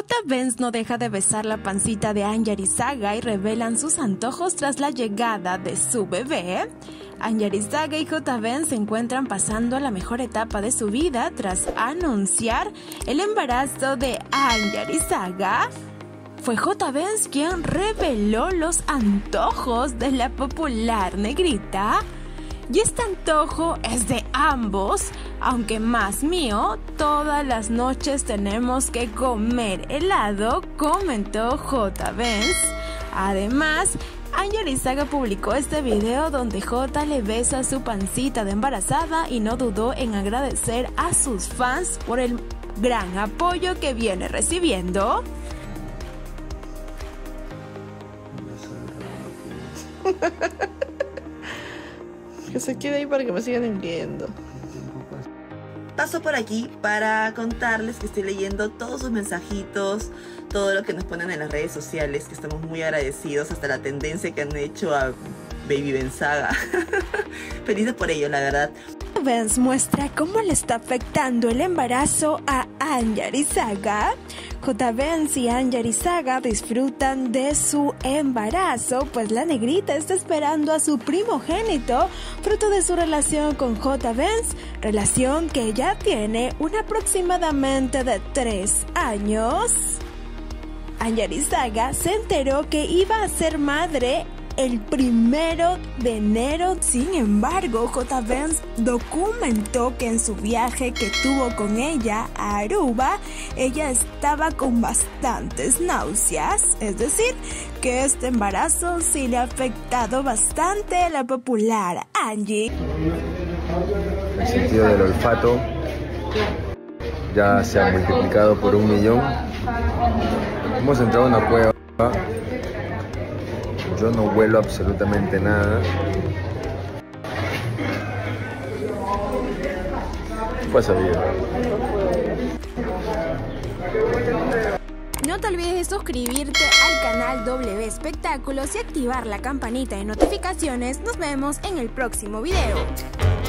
J. Benz no deja de besar la pancita de Anya Arizaga y revelan sus antojos tras la llegada de su bebé. Anya Arizaga y J. Benz se encuentran pasando la mejor etapa de su vida tras anunciar el embarazo de Anya Arizaga. Fue J. Benz quien reveló los antojos de la popular negrita. Y este antojo es de ambos, aunque más mío. Todas las noches tenemos que comer helado, comentó J. Benz. Además, Anya Arizaga publicó este video donde J le besa su pancita de embarazada y no dudó en agradecer a sus fans por el gran apoyo que viene recibiendo. Que se quede ahí para que me sigan enviando. Paso por aquí para contarles que estoy leyendo todos sus mensajitos, todo lo que nos ponen en las redes sociales, que estamos muy agradecidos, hasta la tendencia que han hecho a Baby Benzaga. Felices por ello, la verdad. Benz muestra cómo le está afectando el embarazo a Anya Arizaga. J. Benz y Anya Arizaga disfrutan de su embarazo, pues la negrita está esperando a su primogénito, fruto de su relación con J. Benz, relación que ya tiene aproximadamente de 3 años. Anya Arizaga se enteró que iba a ser madre el 1 de enero. Sin embargo, J. Benz documentó que en su viaje que tuvo con ella a Aruba, ella estaba con bastantes náuseas, es decir, que este embarazo sí le ha afectado bastante a la popular Angie. El sentido del olfato ya se ha multiplicado por 1 millón. Hemos entrado a una cueva. Yo no huelo absolutamente nada. ¿Qué pasa, vida? No te olvides de suscribirte al canal W Espectáculos y activar la campanita de notificaciones. Nos vemos en el próximo video.